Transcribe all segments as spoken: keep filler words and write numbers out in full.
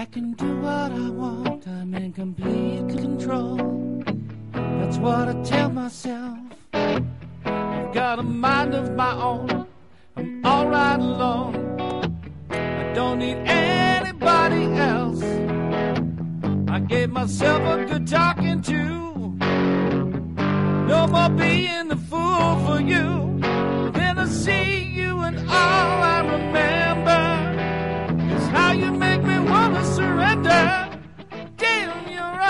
can do what I want, I'm in complete control. That's what I tell myself. I've got a mind of my own, I'm alright alone. I don't need anybody else. I gave myself a good talking to. No more being the fool for you. Then I see you and all I remember is how you make me want to surrender. Damn your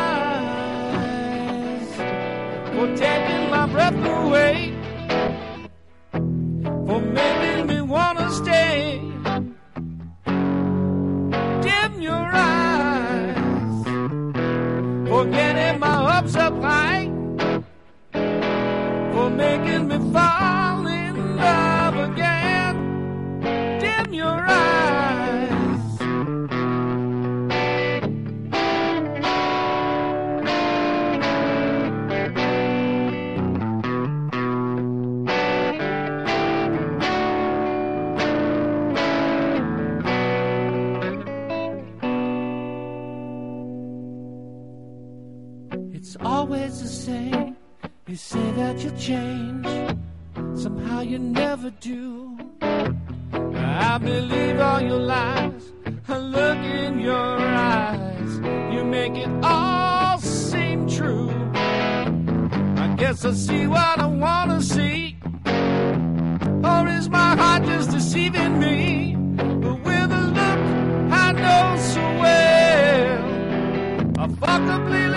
eyes for taking my breath away, for making me want to stay. Damn your eyes for getting my hopes up high, for making me fall in love again. Dim your eyes. It's always the same. You say that you'll change, somehow you never do. I believe all your lies, I look in your eyes, you make it all seem true. I guess I see what I wanna see, or is my heart just deceiving me? But with a look I know so well, I fucked up